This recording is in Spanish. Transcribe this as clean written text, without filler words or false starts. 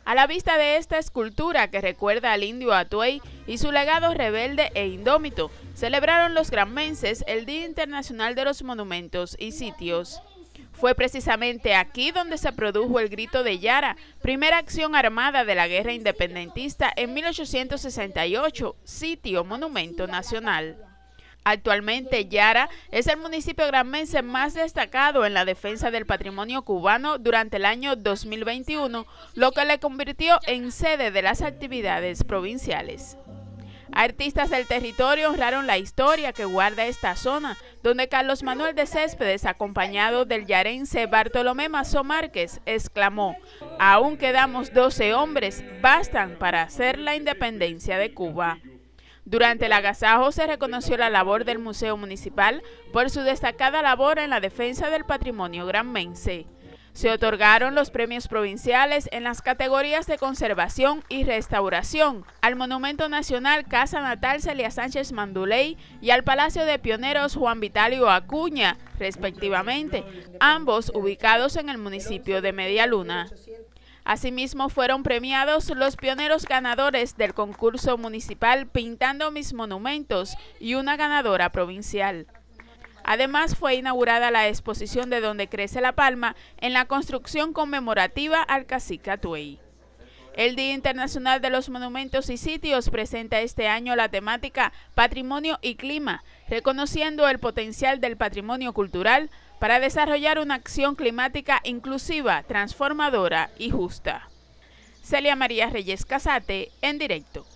A la vista de esta escultura que recuerda al indio Atuey y su legado rebelde e indómito, celebraron los granmenses el Día Internacional de los Monumentos y Sitios. Fue precisamente aquí donde se produjo el Grito de Yara, primera acción armada de la guerra independentista en 1868, sitio monumento nacional. Actualmente Yara es el municipio granmense más destacado en la defensa del patrimonio cubano durante el año 2021, lo que le convirtió en sede de las actividades provinciales. Artistas del territorio honraron la historia que guarda esta zona, donde Carlos Manuel de Céspedes, acompañado del yarense Bartolomé Mazó Márquez, exclamó: "Aún quedamos 12 hombres, bastan para hacer la independencia de Cuba". Durante el agasajo se reconoció la labor del Museo Municipal por su destacada labor en la defensa del patrimonio granmense. Se otorgaron los premios provinciales en las categorías de conservación y restauración al Monumento Nacional Casa Natal Celia Sánchez Manduley y al Palacio de Pioneros Juan Vitalio Acuña, respectivamente, ambos ubicados en el municipio de Medialuna. Asimismo, fueron premiados los pioneros ganadores del concurso municipal Pintando Mis Monumentos y una ganadora provincial. Además, fue inaugurada la exposición de Donde crece la palma en la construcción conmemorativa al cacique Atuey. El Día Internacional de los Monumentos y Sitios presenta este año la temática Patrimonio y Clima, reconociendo el potencial del patrimonio cultural para desarrollar una acción climática inclusiva, transformadora y justa. Celia María Reyes Casate, en directo.